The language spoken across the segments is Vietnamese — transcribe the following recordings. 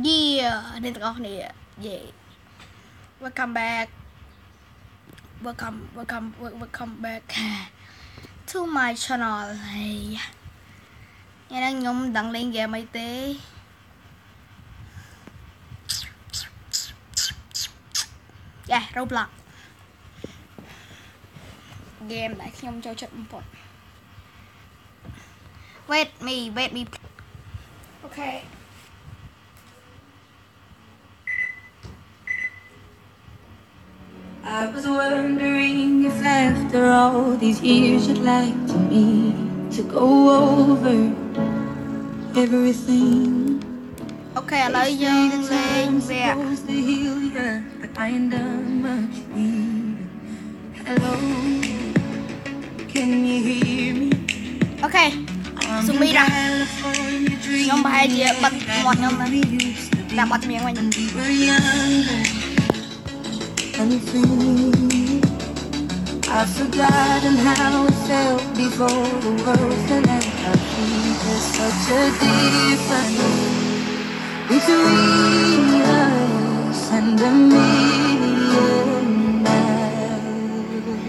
Yeah អ្នកទាំងអស់គ្នា Yeah welcome back welcome back to my channel ហើយថ្ងៃនេះខ្ញុំមិនដឹងលេងហ្គេមអីទេRoblox ហ្គេមដែលខ្ញុំចូលចិត្តបំផុត wait me okay I was wondering if after all these years you'd like me to go over everything. Okay ឥឡូវយើងលេងវគ្គ but I ain't done much either. Hello, can you hear me? Okay សុំមីរ៉ាខ្ញុំប្រហែលជាបិទមាត់ខ្ញុំណាដាក់មាត់ចម្រៀងវិញ I've forgotten how it felt before the world fell at our feet. There's such a difference between us and a million miles.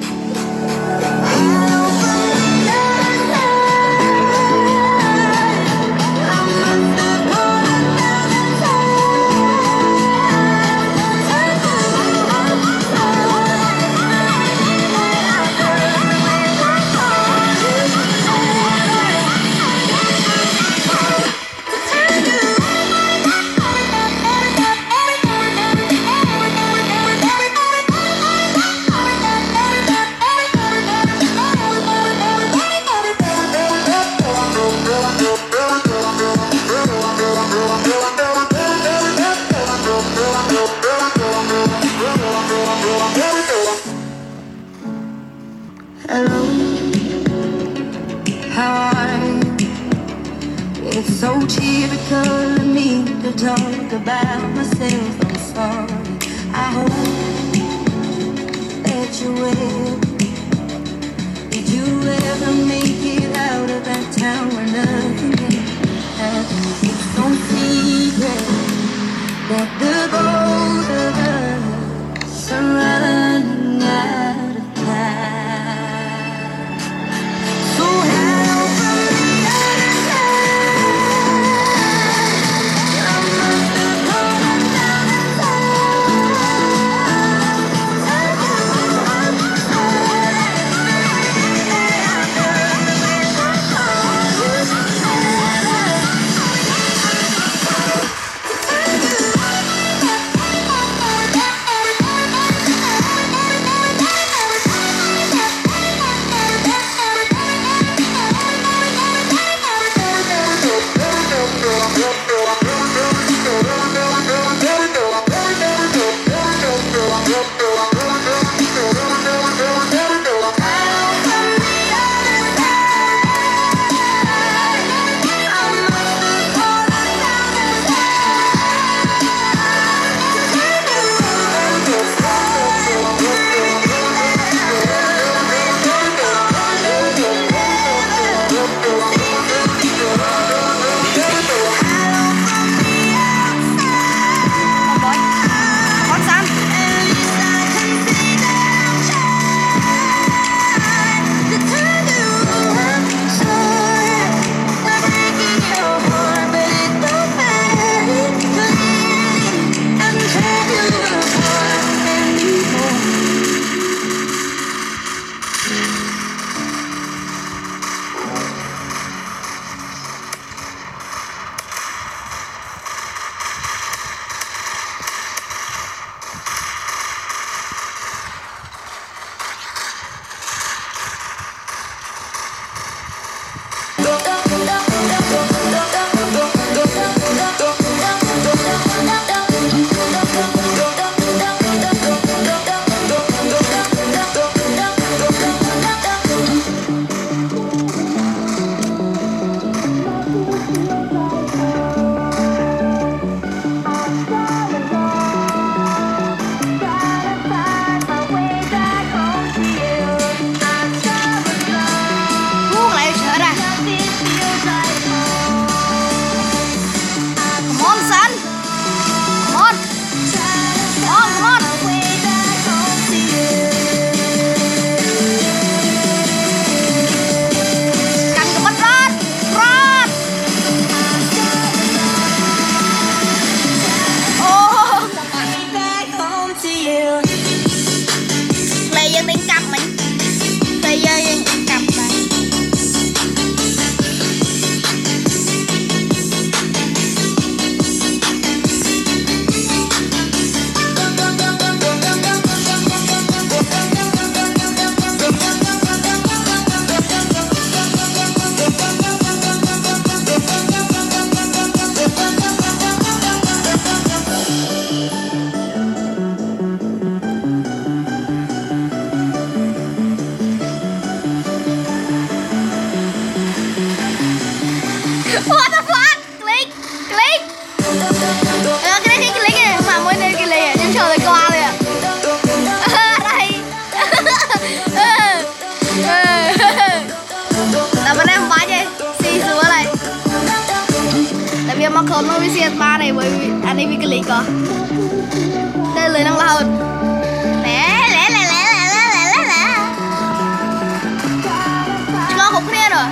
Hello, how are you? It's so typical of me to talk about myself. I'm sorry. I hope that you will. Did you ever make it out of that town where nothing can happen? It's no secret that the both of us are running out of time. So help me you. Play dân đánh cặp mình. Play dân cặp này. What the fuck? Click, click. Cái này click này, mà mới đây click này, nhưng chờ tới qua rồi ạ. Đây. Là bên em bái vậy, xì xuống này. Tại vì mà không nó bị ba này bởi vì anh ấy bị click có. Đây lời năng lao. Lẹ lẹ lẹ lẹ lẹ lẹ lẹ lẹ. Cho không kia rồi.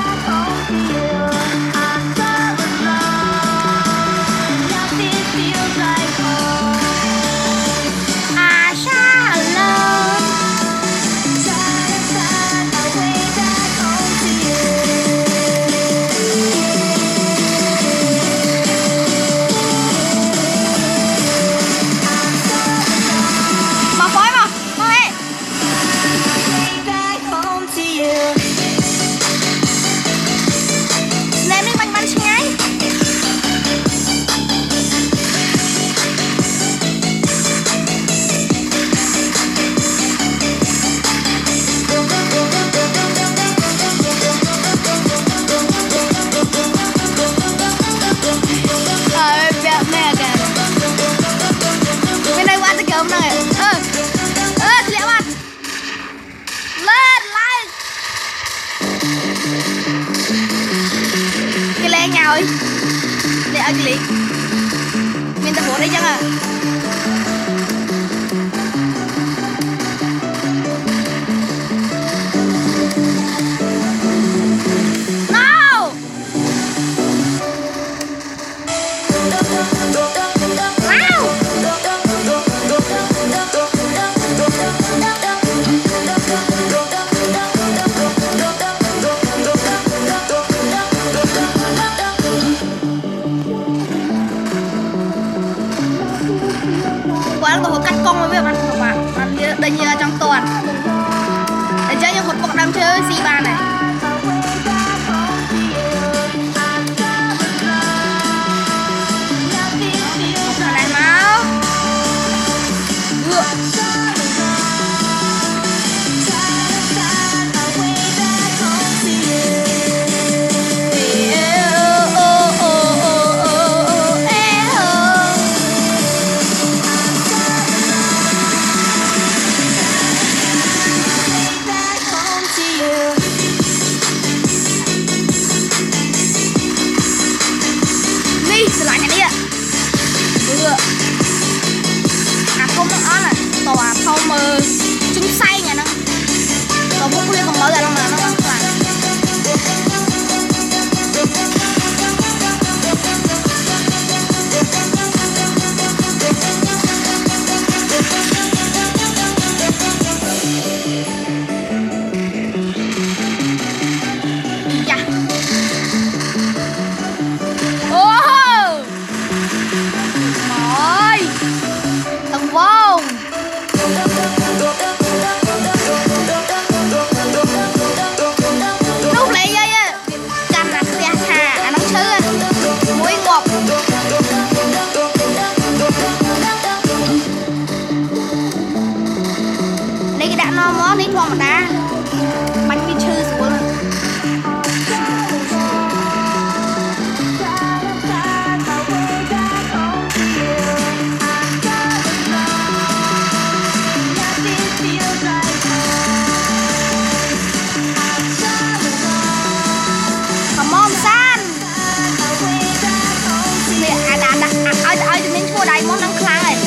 Để anh click mình tập 4 đấy chăng à. Quán có cắt công với bạn các bạn đây như là trong toàn để chơi như một cuộc đang chơi C3 này. Này máu không mà trứng xay nhà nó còn bút khuya còn mở ra đâu mà nó làm mà đá bánh đi chơi xuống come on san nè ai mình chua đầy món năng khang này.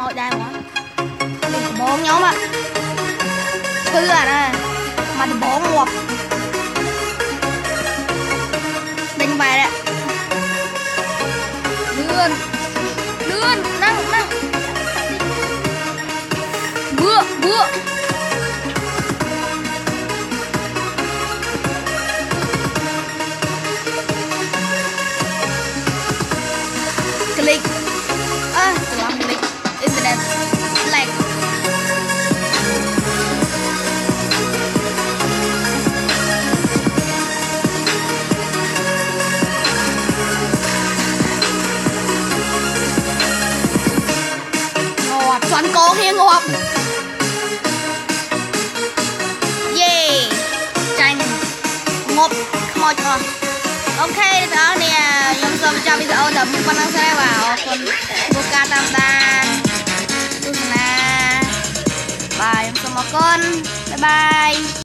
mọi đài quá bốn nhóm ạ cứ à nè mà thì bốn một đánh bài đấy lươn lươn năng năng bữa bữa click làm click internet lag ngọt xoắn cố kia ngọt yeah tranh ngọt ngọt rồi ok đó nè nhóm sớm cho video tập con đang sẽ vào con Boca Tamta Susana bye nhóm sớm con bye bye